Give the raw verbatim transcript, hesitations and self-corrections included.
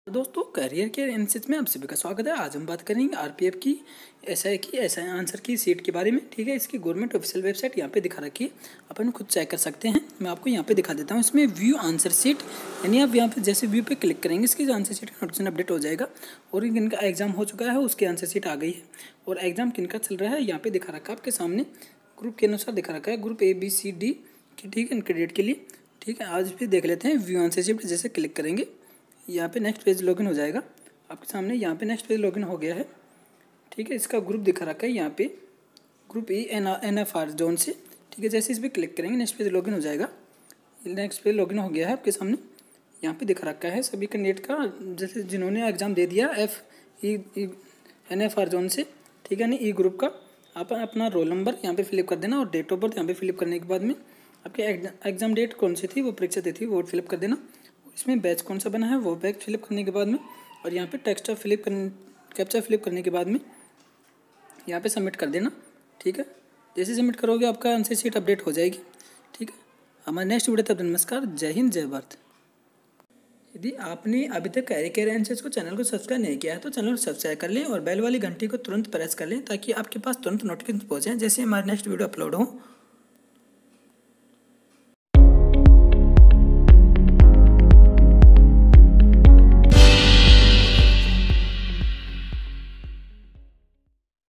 दोस्तों करियर के एनालिसिस में आप सभी का स्वागत है। आज हम बात करेंगे आरपीएफ की एसआई की एसआई आंसर की सीट के बारे में। ठीक है, इसकी गवर्नमेंट ऑफिशियल वेबसाइट यहाँ पे दिखा रखी है, अपन खुद चेक कर सकते हैं। मैं आपको यहाँ पे दिखा देता हूँ। इसमें व्यू आंसर सीट, यानी आप यहाँ पे जैसे व्यू पे क्लिक करेंगे इसकी आंसर सीट का नोटिफिकेशन अपडेट हो जाएगा और जिनका एग्जाम हो चुका है उसकी आंसर सीट आ गई है। और एग्जाम किनका चल रहा है यहाँ पे दिखा रखा है आपके सामने, ग्रुप के अनुसार दिखा रखा है, group A B C D की। ठीक है, कैंडिडेट के लिए। ठीक है, आज भी देख लेते हैं व्यू आंसर सीट। जैसे क्लिक करेंगे यहाँ पे नेक्स्ट पेज लॉगिन हो जाएगा आपके सामने। यहाँ पे नेक्स्ट पेज लॉगिन हो गया है। ठीक है, इसका ग्रुप दिखा रखा है यहाँ पे, group E N N F R zone से। ठीक है, जैसे इस पर क्लिक करेंगे नेक्स्ट पेज लॉगिन हो जाएगा। नेक्स्ट पेज लॉगिन हो गया है आपके सामने। यहाँ पे दिखा रखा है सभी कैंडिडेट का, जैसे जिन्होंने एग्ज़ाम दे दिया F E N F R zone से। ठीक है, नहीं ई ग्रुप का आप अपना रोल नंबर यहाँ पे फिलिप कर देना और डेट ऑफ बर्थ यहाँ पे फिलिप करने के बाद में आपके एग्जाम डेट कौन सी थी, वो परीक्षा दी थी, वो फिलिप कर देना। इसमें बैच कौन सा बना है वो बैच फिलिप करने के बाद में, और यहाँ पे टेक्स्ट फिलिप करने कैप्चा फिलिप करने के बाद में यहाँ पे सबमिट कर देना। ठीक है, जैसे सबमिट करोगे आपका आंसर शीट अपडेट हो जाएगी। ठीक है, हमारे नेक्स्ट वीडियो तक नमस्कार, जय हिंद, जय भारत। यदि आपने अभी तक कैरियर एनालिसिस को चैनल को सब्सक्राइब नहीं किया है तो चैनल को सब्सक्राइब कर लें और बेल वाली घंटी को तुरंत प्रेस कर लें ताकि आपके पास तुरंत नोटिफिकेशन पहुँचे जैसे हमारे नेक्स्ट वीडियो अपलोड हो।